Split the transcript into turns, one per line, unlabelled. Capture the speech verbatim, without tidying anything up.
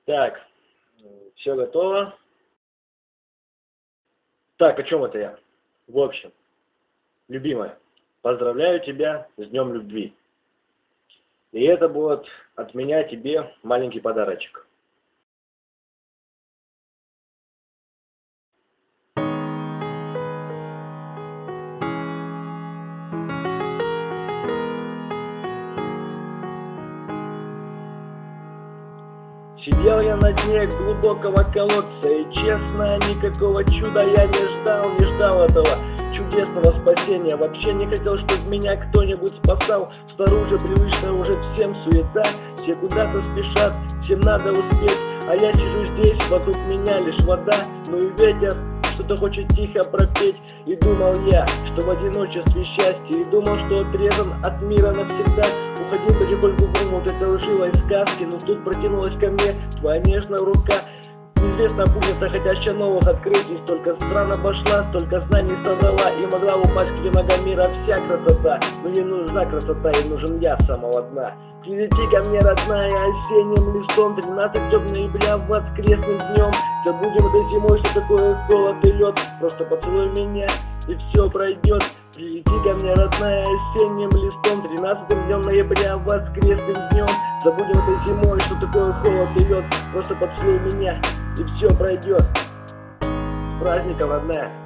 Так, все готово. Так, о чем это я? В общем, любимая, поздравляю тебя с Днем Любви. И это будет от меня тебе маленький подарочек. Сидел я на дне глубокого колодца, и честно, никакого чуда я не ждал, не ждал этого чудесного спасения. Вообще не хотел, чтобы меня кто-нибудь спасал. Снаружи привычно уже всем суета, все куда-то спешат, всем надо успеть. А я сижу здесь, вокруг меня лишь вода, ну и ветер что-то хочет тихо пропеть. И думал я, что в одиночестве счастье, и думал, что отрезан от мира навсегда. Уходил потихоньку в ум вот этой лживой сказки, но тут протянулась ко мне твоя нежная рука. Неизвестно пункта, хотящая новых открытий. Столько стран обошла, столько знаний собрала, и могла упасть к ногам мира вся красота. Но не нужна красота, ей нужен я с самого дна. Прилети ко мне, родная, осенним листом, тринадцатого ноября воскресным днем. Забудем этой зимой, что такое холод и лед. Просто поцелуй меня, и все пройдет. Прилети ко мне, родная, осенним листом, тринадцатого днем ноября воскресным днем. Забудем этой зимой, что такое холод и лед. Просто поцелуй меня, и все пройдет. С праздником, родная!